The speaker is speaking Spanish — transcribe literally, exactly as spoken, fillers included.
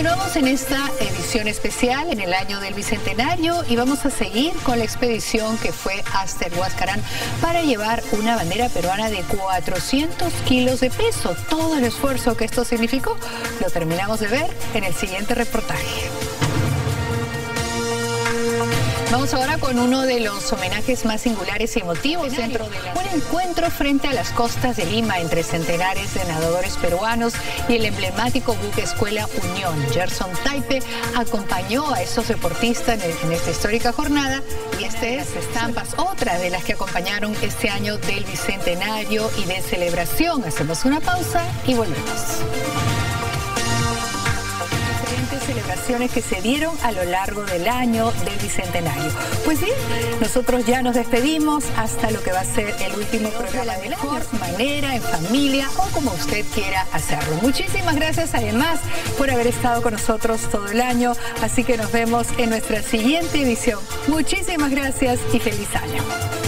Continuamos en esta edición especial en el año del Bicentenario y vamos a seguir con la expedición que fue hasta el Huascarán para llevar una bandera peruana de cuatrocientos kilos de peso. Todo el esfuerzo que esto significó lo terminamos de ver en el siguiente reportaje. Vamos ahora con uno de los homenajes más singulares y emotivos dentro de la... Un encuentro frente a las costas de Lima entre centenares de nadadores peruanos y el emblemático buque escuela Unión. Gerson Taipe acompañó a estos deportistas en esta histórica jornada y esta es Estampas, otra de las que acompañaron este año del Bicentenario y de celebración. Hacemos una pausa y volvemos. Celebraciones que se dieron a lo largo del año del Bicentenario. Pues bien, nosotros ya nos despedimos hasta lo que va a ser el último programa de la mejor manera, en familia o como usted quiera hacerlo. Muchísimas gracias además por haber estado con nosotros todo el año, así que nos vemos en nuestra siguiente edición. Muchísimas gracias y feliz año.